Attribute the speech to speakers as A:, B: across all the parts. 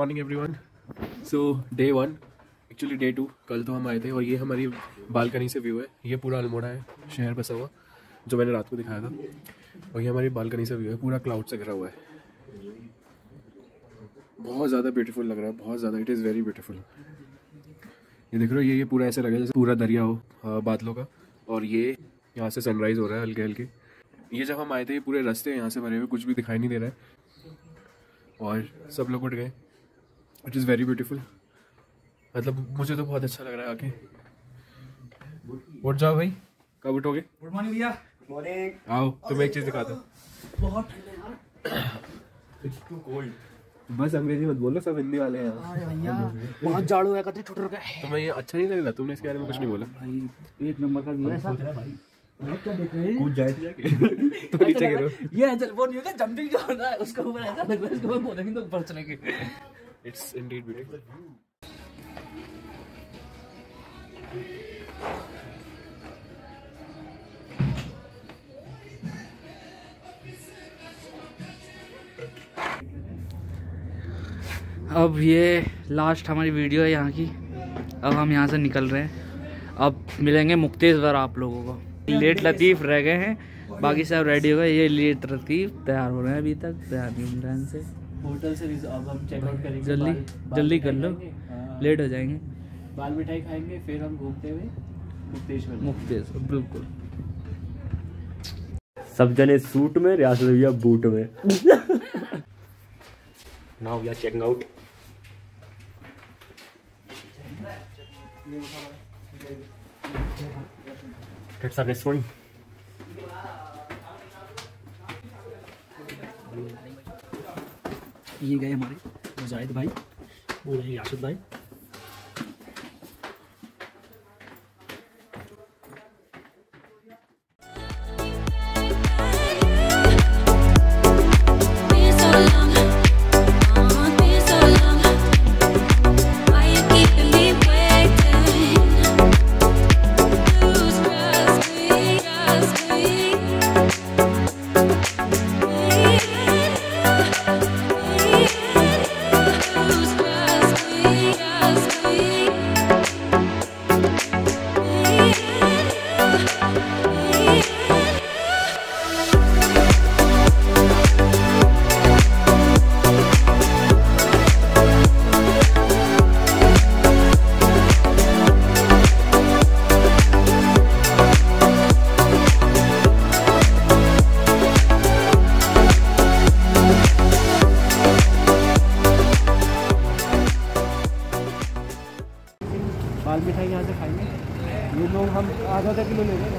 A: Morning everyone. So day 1 actually day 2 कल तो हम आए थे और ये हमारी बालकनी से व्यू है। ये पूरा अल्मोड़ा है, शहर बसा हुआ, जो मैंने रात को दिखाया था। और ये हमारी बालकनी से व्यू है, पूरा क्लाउड से घिरा हुआ है। बहुत ज़्यादा ब्यूटीफुल लग रहा है, बहुत ज़्यादा। It is very beautiful. ये देख रहे हो, ये पूरा ऐसे लगे जैसे पूरा दरिया हो बादलों का। और ये यहाँ से सनराइज़ हो रहा है हल्के हल्के। ये जब हम आए थे, ये पूरे रास्ते यहाँ से भरे हुए, कुछ भी दिखाई नहीं दे रहा है और सब लोग उठ गए। It is very beautiful. मतलब मुझे तो बहुत अच्छा लग रहा है आके। उठ जाओ भाई, कब उठोगे?
B: गुड मॉर्निंग भैया।
A: मॉर्निंग। आओ तुम्हें एक चीज़ दिखाता हूँ।
B: बहुत
A: बस अंग्रेजी मत बोलो, सब हिंदी वाले हैं।
B: भैया बहुत जाड़ू है, कतरी छुट रहा है।
A: तुम्हें ये अच्छा नहीं लग रहा? तुमने इसके बारे में कुछ नहीं बोला
B: भाई। एक नंबर का व्यू है सर भाई। क्या देख रहे हैं?
A: कूद जाए तो नीचे गिरो।
B: ये वो नहीं होता जंपिंग जो होता है, उसके ऊपर ऐसा लग रहा है, इसके ऊपर बोलेंगे तो ऊपर चलेंगे।
A: It's indeed beautiful.
B: अब ये लास्ट हमारी वीडियो है यहाँ की। अब हम यहाँ से निकल रहे हैं। अब मिलेंगे मुक्तेश्वर आप लोगों को। लेट लतीफ़ रह गए हैं, बाकी सब रेडी हो गए। ये लेट लतीफ़ तैयार हो रहे हैं, अभी तक तैयार नहीं हो रहे से।
C: होटल से अब हम चेकआउट करेंगे।
B: जल्दी कर लो, लेट हो जाएंगे।
C: बाल मिठाई खाएंगे, फिर हम घूमते हुए
B: मुक्तेश्वर बिल्कुल।
D: सब जने सूट में, रियासत भैया बूट में। Now we are checking out. That's our restaurant.
B: ये गए हमारे मुजाहिद भाई,
D: वो रहे रियासत भाई।
C: बाल मिठाई यहाँ से खाएंगे। ये लोग हम आधा किलो ले लेंगे।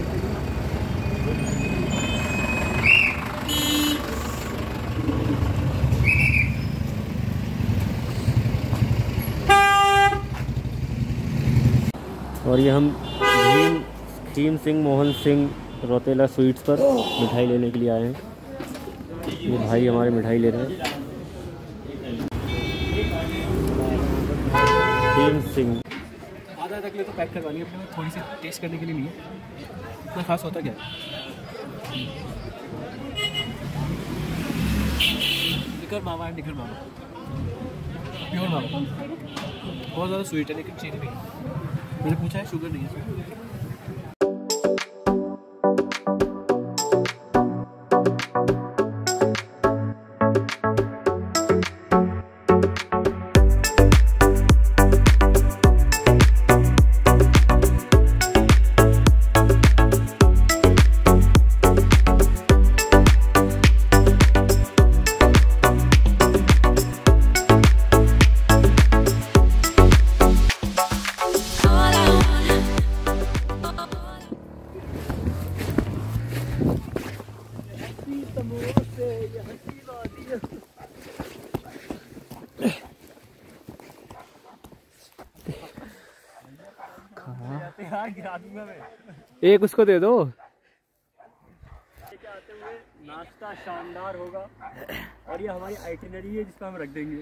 D: और ये हम भीम सिंह मोहन सिंह रौतेला स्वीट्स पर मिठाई लेने के लिए आए हैं। ये भाई हमारे मिठाई ले रहे हैं। भीम सिंह
A: आधा किलो तो पैक करवानी है अपने, थोड़ी सी टेस्ट करने के लिए नहीं है। इतना खास होता क्या है? निकर मावा है, निकर मावा, प्योर मावा। बहुत ज़्यादा स्वीट है लेकिन चीनी नहीं है। मैंने पूछा है, शुगर नहीं है।
C: एक उसको दे दो।
D: नाश्ता शानदार होगा और ये हमारी आइटिनरी है जिसको हम रख देंगे।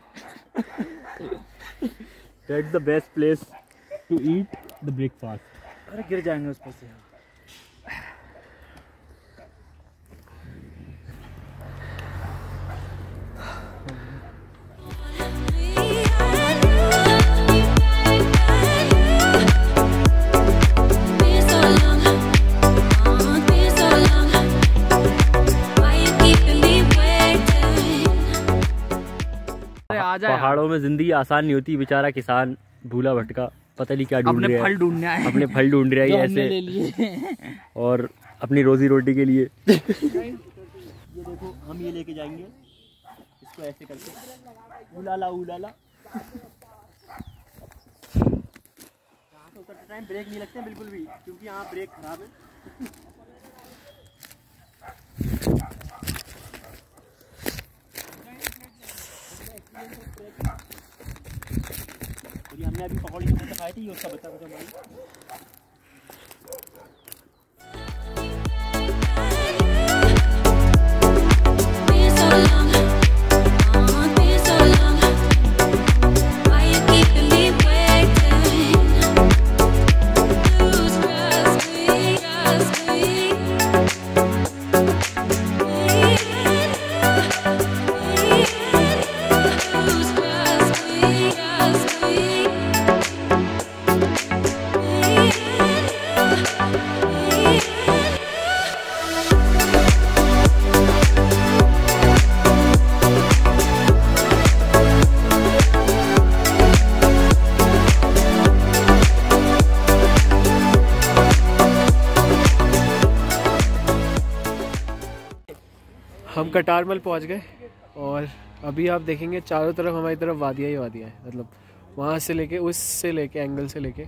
D: That's the best place to eat the breakfast.
B: अरे गिर जाएंगे उस पर से।
D: पहाड़ों में जिंदगी आसान नहीं होती, बेचारा किसान भूला भटका पता नहीं क्या ढूंढ
B: अपने
D: रहा
B: फल
D: है,
B: ढूंढने आए,
D: अपने फल ढूंढ रहा है
B: जो
D: ये
B: हमने ले
D: ऐसे,
B: लिए।
D: और अपनी रोजी रोटी के लिए।
C: ये देखो हम ये लेके जाएंगे इसको ऐसे करके, उलाला उलाला। तो उतरते टाइम ब्रेक नहीं लगते बिल्कुल भी, क्योंकि यहाँ ब्रेक खराब है। और ये हमने अभी पकौड़ी के साथ खाई थी, ये उसका बच्चा बच्चा हमारी।
A: हम कटारमल पहुंच गए और अभी आप देखेंगे चारों तरफ हमारी तरफ वादियाँ ही वादियाँ हैं, मतलब वहाँ से लेके उससे लेके एंगल से लेके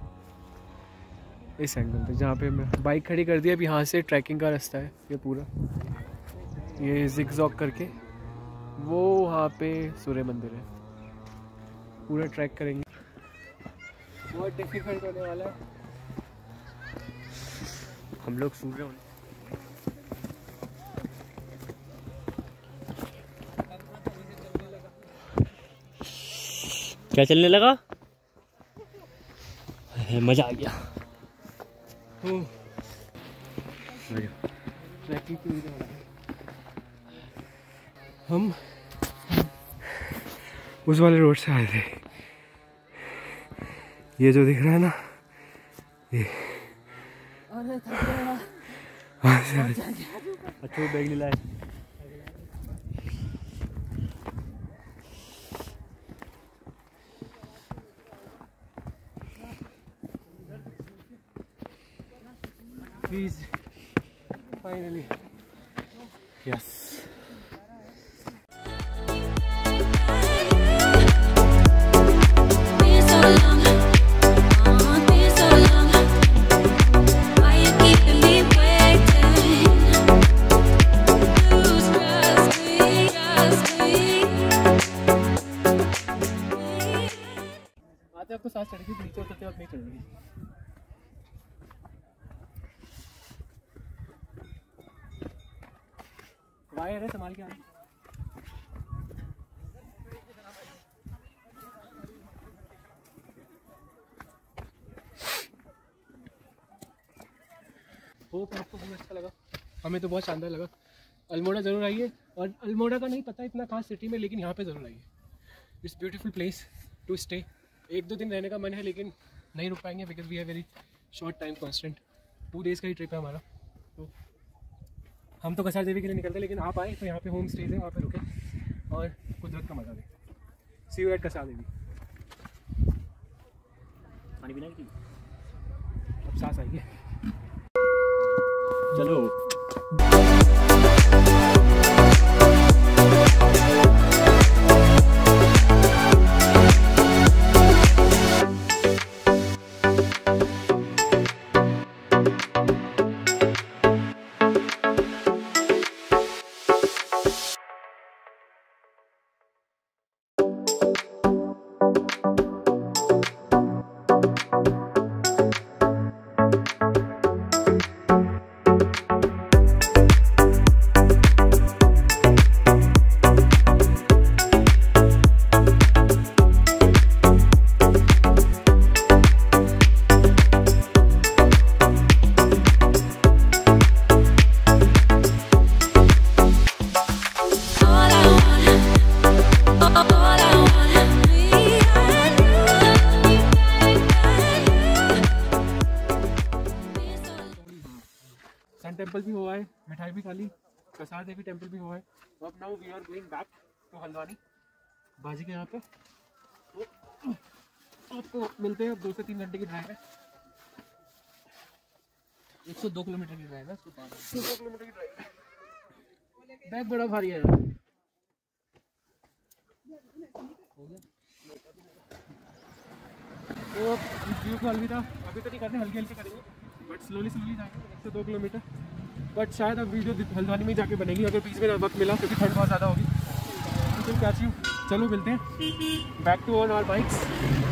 A: इस एंगल तक जहाँ पे मैं बाइक खड़ी कर दी। अब यहाँ से ट्रैकिंग का रास्ता है ये पूरा, ये जिगजॉग करके वो वहाँ पे सूर्य मंदिर है, पूरा ट्रैक करेंगे। बहुत डिफिकल्ट होने वाला है।
D: हम लोग सूर्य होने क्या चलने लगा, मजा आ गया।
A: ट्रैकिंग पूरी हम उस वाले रोड से आए थे, ये जो दिख रहा है ना ये।
D: अच्छा बैग ले लाए।
A: Please, finally, yes. आते आपको सांस चढ़ेगी, नीचे उतरते वक्त नहीं चढ़ेगी। वायर है, संभाल के आना। होप आपको बहुत अच्छा लगा, हमें तो बहुत शानदार लगा। अल्मोड़ा ज़रूर आइए, और अल्मोड़ा का नहीं पता इतना खास सिटी में, लेकिन यहाँ पे ज़रूर आइए। It's beautiful place to stay. 1-2 दिन रहने का मन है लेकिन नहीं रुक पाएंगे, because we have very short time constant. 2 days का ही ट्रिप है हमारा, तो हम तो कसार देवी के लिए निकलते हैं, लेकिन आप आए तो यहाँ पे होम स्टेज है, वहाँ पे रुके और कुदरत का मजा लें। See you at Kasar Devi.
C: पानी पीना है?
A: अब सांस आएगी,
C: चलो।
A: टेम्पल भी हुआ है, मिठाई भी खा ली, कसार देवी टेम्पल भी हुआ है। अब now we are going back to Haldwani. बाजी के यहाँ पे। आपको मिलते हैं 2 से 3 घंटे की ड्राइव है, 102 किलोमीटर की ड्राइव है, 102 किलोमीटर की ड्राइव है। बैग बड़ा भारी है यार। तो व्यू को अलविदा अभी तो नहीं करते, हल्के हल्के करेंगे, बट स्लोली जाएंगे 102 किलोमीटर। बट शायद अब वीडियो हल्द्वानी में जाके बनेगी अगर बीच में वक्त मिला, क्योंकि ठंड बहुत ज़्यादा होगी। तो क्या चीज़, चलो मिलते हैं back to on our bikes.